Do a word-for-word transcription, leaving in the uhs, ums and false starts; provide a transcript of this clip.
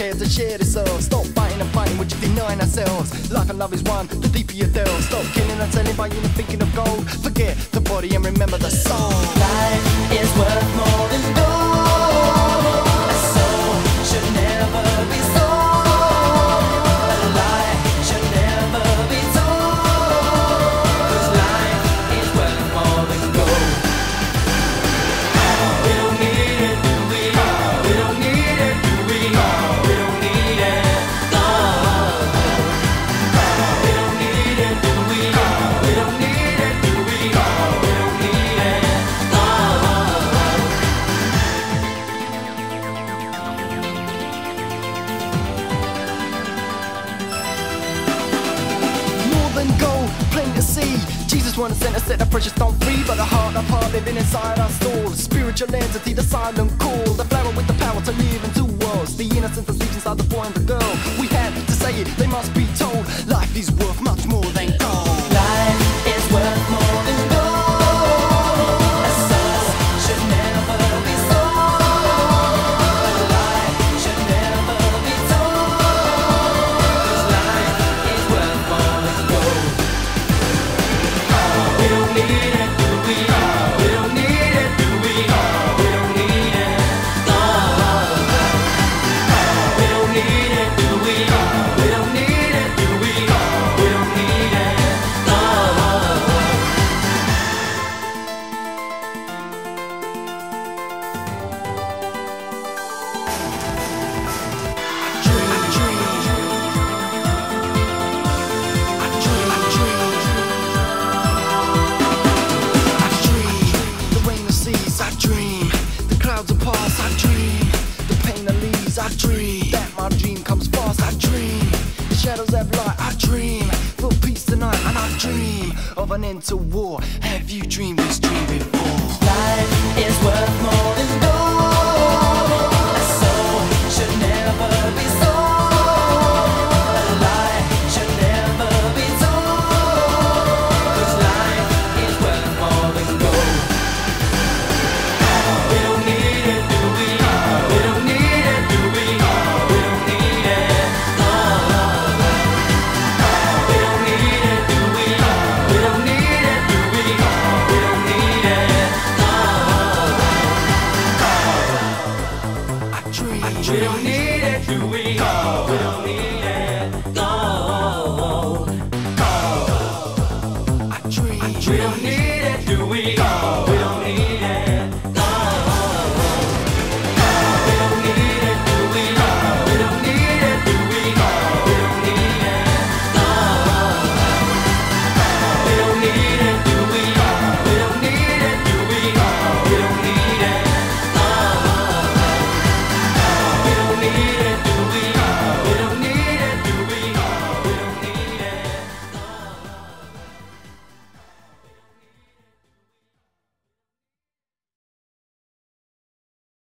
there to share this earth. Stop fighting and fighting, we're just denying ourselves. Life and love is one, the deeper you delve. Stop killing and selling, buying and thinking of gold. Forget the body and remember the soul. Life is worth more than gold. A soul should never be sold. A lie should never be told. 'Cause life is worth more than gold. We don't need it, do we? We don't need it, do we? We don't need it, no. We don't need it, do we? We don't need it, do we? We don't need it, no. More than gold, plain to see. Jesus wanna send us, set the precious stone free. But the heart of heart living inside our soul. Spiritual entity, the silent call. The flower with the power to live in two worlds. The innocence that sleeps inside the boy and the girl. We had to say it, they must be told. Life is worth much more than gold. Life is worth more than gold. A soul should never be sold. A lie should never be told. 'Cause life is worth more than gold. We don't need it, do we? We don't need it, do we? We don't need it, no. We don't need it, do we? We don't need it, do we? We don't need it, no. Dream, dream. I dream, I dream. I dream. The rain that seas, I dream. The clouds are past, I dream. The pain that leaves, I dream. That my dream comes fast, I dream. The shadows have light, I dream. For peace tonight, and I dream of an end to war. Have you dreamed this dream before? Life is worth more than gold.